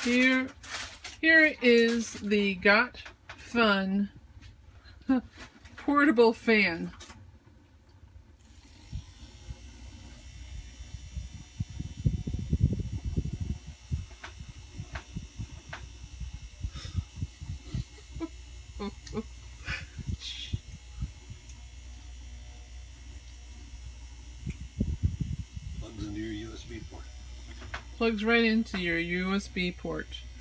Here is the Got Fun portable fan. Plugs into your USB port. Plugs right into your USB port.